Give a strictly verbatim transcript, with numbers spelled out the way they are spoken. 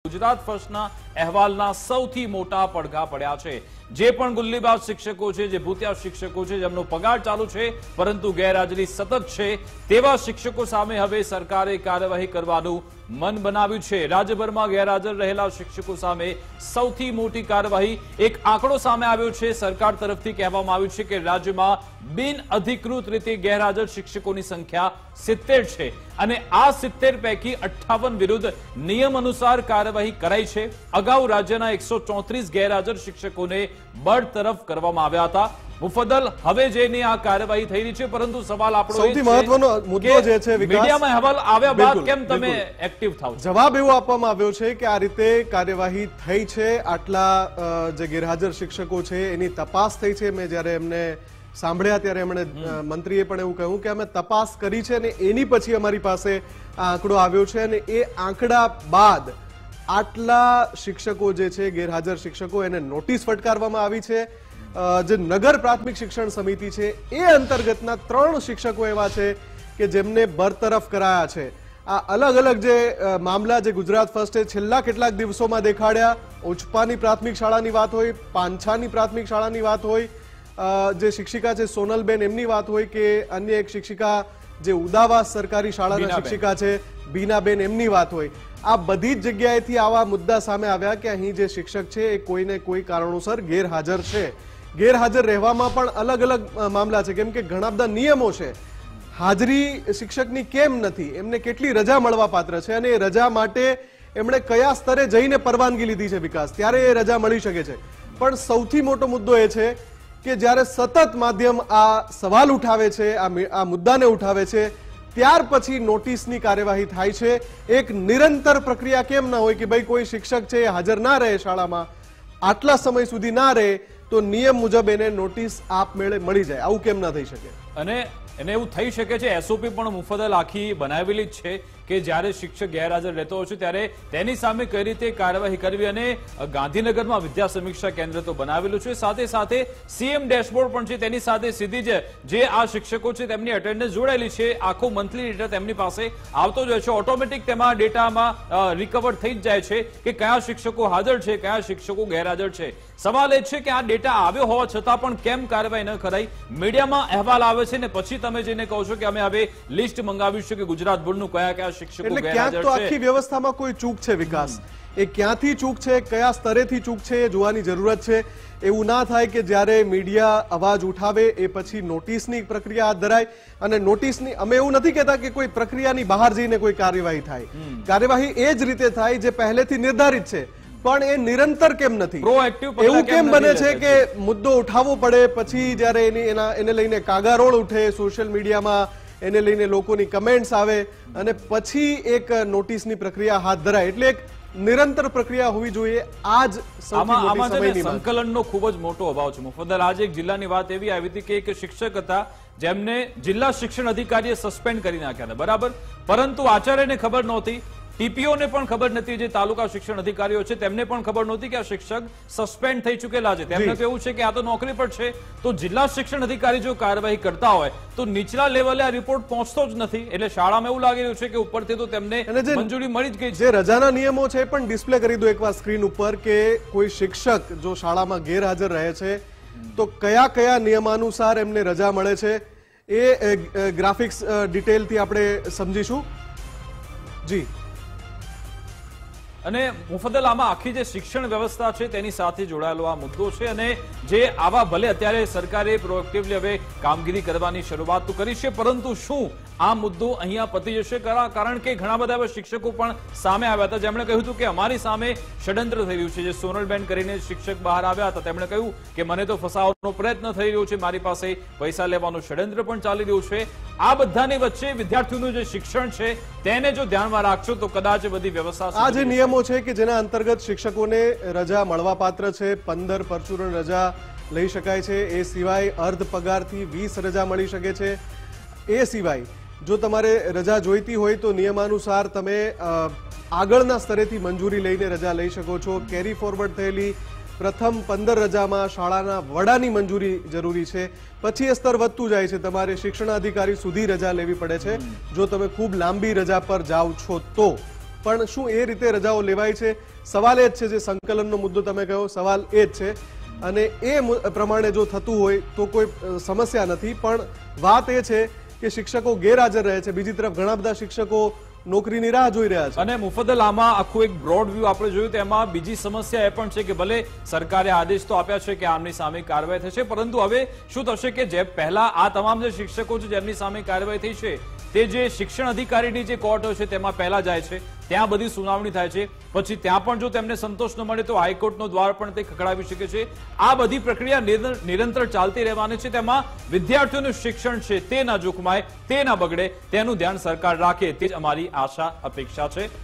ગુજરાત ફર્સ્ટના અહેવાલના સૌથી મોટા પડઘા પડ્યા છે। જે પણ ગુલ્લીબાજ શિક્ષકો છે, જે ભૂતિયા શિક્ષકો છે, જેમનો પગાર ચાલુ છે પરંતુ ગેરહાજરી સતત છે, તેવા શિક્ષકો સામે હવે સરકારે કાર્યવાહી કરવાનું મન બનાવ્યું છે। રાજ્યભરમાં ગેરહાજર રહેલા શિક્ષકો સામે સૌથી મોટી કાર્યવાહી એક આંકડો સામે આવ્યો છે। સરકાર તરફથી કહેવામાં આવ્યું છે કે રાજ્યમાં બિન અધિકૃત રીતે ગેરહાજર શિક્ષકોની સંખ્યા સિત્તેર છે અને આ સિત્તેર પૈકી અઠ્ઠાવન વિરુદ્ધ નિયમ અનુસાર કાર્યવાહી કરાઈ છે। અગાઉ રાજ્યના એકસો ચોત્રીસ ગેરહાજર શિક્ષકોને બરતરફ કરવામાં આવ્યા હતા। મુફદ્દલ હવે જેની આ કાર્યવાહી થઈ રહી છે, પરંતુ સવાલ આપણો સૌથી મહત્વનો મુદ્દો જે છે વિકાસ, મીડિયામાં અહેવાલ આવ્યા બાદ કેમ તમે એક્ટિવ થાવ? જવાબ એવો આપવામાં આવ્યો છે કે આ રીતે કાર્યવાહી થઈ છે, આટલા જે ગેરહાજર શિક્ષકો છે એની તપાસ થઈ છે। મેં જ્યારે એમને સાંભળ્યા ત્યારે એમણે મંત્રીએ પણ એવું કહ્યું કે અમે તપાસ કરી છે અને એની પછી અમારી પાસે આ આંકડો આવ્યો છે અને એ આંકડા બાદ આટલા શિક્ષકો જે છે ગેરહાજર શિક્ષકો એને નોટિસ ફટકારવામાં આવી છે। જે નગર પ્રાથમિક શિક્ષણ સમિતિ છે એ અંતર્ગતના ત્રણ શિક્ષકો એવા છે કે જેમને બરતરફ કરાયા છે। આ અલગ અલગ જે મામલા જે ગુજરાત ફર્સ્ટે છેલ્લા કેટલાક દિવસોમાં દેખાડ્યા, ઓચપાની પ્રાથમિક શાળાની વાત હોય, પાંછાની પ્રાથમિક શાળાની વાત હોય, જે શિક્ષિકા છે સોનલબેન એમની વાત હોય કે અન્ય એક શિક્ષિકા જે ઉદાવાસ સરકારી શાળાના શિક્ષિકા છે બીનાબેન એમની વાત હોય, આ બધી જ જગ્યાએથી આવા મુદ્દા સામે આવ્યા કે અહીં જે શિક્ષક છે એ કોઈને કોઈ કારણોસર ગેરહાજર છે। ગેરહાજર રહેવામાં પણ અલગ અલગ મામલા છે, કેમ કે ઘણા બધા નિયમો છે। હાજરી શિક્ષકની કેમ નથી, એમને કેટલી રજા મળવા પાત્ર છે અને એ રજા માટે એમણે કયા સ્તરે જઈને પરવાનગી લીધી છે વિકાસ, ત્યારે એ રજા મળી શકે છે। પણ સૌથી મોટો મુદ્દો એ છે કે જ્યારે સતત માધ્યમ આ સવાલ ઉઠાવે છે, આ મુદ્દાને ઉઠાવે છે, ત્યાર પછી નોટિસની કાર્યવાહી થાય છે। એક નિરંતર પ્રક્રિયા કેમ ના હોય કે ભાઈ કોઈ શિક્ષક છે એ હાજર ના રહે શાળામાં, આટલા સમય સુધી ના રહે તો નિયમ મુજબ એને નોટિસ આપમેળે મળી જાય, આવું કેમ ના થઈ શકે? અને એને એવું થઈ શકે છે, એસઓપી પણ મુફદ્દલ આખી બનાવેલી જ છે કે જ્યારે શિક્ષક ગેરહાજર રહેતો હોય છે ત્યારે તેની સામે કઈ રીતે કાર્યવાહી કરવી, અને ગાંધીનગરમાં વિદ્યા સમીક્ષા કેન્દ્ર તો બનાવેલું છે, સાથે સાથે સીએમ ડેશબોર્ડ પણ છે, તેની સાથે સીધી જ જે આ શિક્ષકો છે તેમની અટેન્ડન્સ જોડાયેલી છે, આખો મંથલી ડેટા તેમની પાસે આવતો જ હોય છે, ઓટોમેટિક તેમાં ડેટામાં રિકવર થઈ જ જાય છે કે કયા શિક્ષકો હાજર છે, કયા શિક્ષકો ગેરહાજર છે। સવાલ એ છે કે આ ડેટા આવ્યો હોવા છતાં પણ કેમ કાર્યવાહી ન કરાઈ? મીડિયામાં અહેવાલ આવે છે ને પછી તમે જેને કહો છો કે અમે હવે લિસ્ટ મંગાવ્યું છે કે ગુજરાત બોર્ડનું કયા કયા એટલે ક્યાંક તો આખી વ્યવસ્થામાં કોઈ ચૂક છે વિકાસ, એ ક્યાંથી ચૂક છે, કયા સ્તરેથી ચૂક છે એ જોવાની જરૂરત છે। એવું ના થાય કે જ્યારે મીડિયા અવાજ ઉઠાવે એ પછી નોટિસની પ્રક્રિયા હાથ ધરાય અને નોટિસની, અમે એવું નથી કહેતા કે કોઈ પ્રક્રિયાની બહાર જઈને કોઈ કાર્યવાહી થાય, કાર્યવાહી એ જ રીતે થાય જે પહેલેથી નિર્ધારિત છે, પણ એ નિરંતર કેમ નથી? એવું કેમ બને છે કે મુદ્દો ઉઠાવવો પડે પછી જયારે એની એના એને લઈને કાગારોળ ઉઠે સોશિયલ મીડિયામાં, એને લઈને લોકોની કમેન્ટ્સ આવે અને પછી એક નોટિસની પ્રક્રિયા હાથ ધરાય? એટલે એક નિરંતર પ્રક્રિયા હોવી જોઈએ। આ જ સંકલનનો ખૂબ જ મોટો અભાવ છે મુફદ્દલ। આજે એક જિલ્લાની વાત એવી આવી હતી કે એક શિક્ષક હતા જેમને જિલ્લા શિક્ષણ અધિકારીએ સસ્પેન્ડ કરી નાખ્યા હતા, બરાબર, પરંતુ આચાર્યને ખબર નહોતી, ટીપીઓને પણ ખબર નથી, જે તાલુકા શિક્ષણ અધિકારીઓ છે તેમને પણ ખબર નહોતી કે આ શિક્ષક સસ્પેન્ડ થઈ ચૂકેલા છે। તેમને કહેવું છે કે આ તો નોકરી પર છે, તો જિલ્લા શિક્ષણ અધિકારી જો કાર્યવાહી કરતા હોય તો નીચલા લેવલે આ રિપોર્ટ પહોંચતો જ નથી, એટલે શાળામાં એવું લાગી રહ્યું છે કે ઉપરથી તો તેમને મંજૂરી મળી જ ગઈ છે। જે રજાના નિયમો છે પણ ડિસ્પ્લે કરી દો એકવાર સ્ક્રીન ઉપર કે કોઈ શિક્ષક જો શાળામાં ગેરહાજર રહે છે તો કયા કયા નિયમાનુસાર એમને રજા મળે છે, એ ગ્રાફિક્સ ડિટેલથી આપણે સમજીશું। જી અને મુફદ્દલ આમાં આખી જે શિક્ષણ વ્યવસ્થા છે તેની સાથે જોડાયેલો આ મુદ્દો છે અને જે આવા ભલે અત્યારે સરકારે પ્રોએક્ટિવલી હવે કામગીરી કરવાની શરૂઆત તો કરી છે, પરંતુ શું આ મુદ્દો અહીંયા પતી જશે? કારણ કે ઘણા બધા એવા શિક્ષકો પણ સામે આવ્યા હતા જેમણે કહ્યું હતું કે અમારી સામે ષડયંત્ર થઈ રહ્યું છે। જે સોનલબેન કરીને શિક્ષક બહાર આવ્યા હતા તેમણે કહ્યું કે મને તો ફસાવવાનો પ્રયત્ન થઈ રહ્યો છે, મારી પાસે પૈસા લેવાનું ષડયંત્ર પણ ચાલી રહ્યું છે। આ બધાની વચ્ચે વિદ્યાર્થીઓનું જે શિક્ષણ છે તેને જો ધ્યાનમાં રાખશો તો કદાચ બધી વ્યવસ્થા, આ જે નિયમો છે કે જેના અંતર્ગત શિક્ષકોને રજા મળવા પાત્ર છે, પંદર પરચુરણ રજા લઈ શકાય છે, એ સિવાય અર્ધ પગારથી વીસ રજા મળી શકે છે। એ સિવાય જો તમારે રજા જોઈતી હોય તો નિયમાનુસાર તમે આગળના સ્તરેથી મંજૂરી લઈને રજા લઈ શકો છો। કેરી ફોરવર્ડ થયેલી પ્રથમ પંદર રજામાં શાળાના વડાની મંજૂરી જરૂરી છે, પછી એ સ્તર વધતું જાય છે, તમારે શિક્ષણાધિકારી સુધી રજા લેવી પડે છે જો તમે ખૂબ લાંબી રજા પર જાઓ છો તો। પણ શું એ રીતે રજાઓ લેવાય છે? સવાલ એ જ છે, જે સંકલનનો મુદ્દો તમે કહ્યો, સવાલ એ જ છે. અને એ પ્રમાણે જો થતું હોય તો કોઈ સમસ્યા નથી, પણ વાત એ છે કે શિક્ષકો ગેરહાજર રહે છે. બીજી તરફ ઘણા બધા શિક્ષકો નોકરીની રાહ જોઈ રહ્યા છે. અને મુફદ્દલ, આમાં આખું એક બ્રોડ વ્યૂ આપણે જોયું તેમાં બીજી સમસ્યા એ પણ છે કે ભલે સરકારે આદેશ તો આપ્યા છે કે આમની સામે કાર્યવાહી થશે, પરંતુ હવે શું થશે કે જે પહેલા આ તમામ જે શિક્ષકો છે જેમની સામે કાર્યવાહી થઈ છે તે જે શિક્ષણ અધિકારીની જે કોર્ટ હોય છે તેમાં પહેલા જાય છે, ત્યાં બધી સુનાવણી થાય છે, પછી ત્યાં પણ જો તેમને સંતોષ ન મળે તો હાઈકોર્ટનો દ્વાર પણ તે ખખડાવી શકે છે. આ બધી પ્રક્રિયા નિરંતર ચાલતી રહેવાની છે. તેમાં વિદ્યાર્થીઓનું શિક્ષણ છે તે ના જોખમાય, તે ના બગડે, તેનું ધ્યાન સરકાર રાખે, તે જ અમારી આશા અપેક્ષા છે.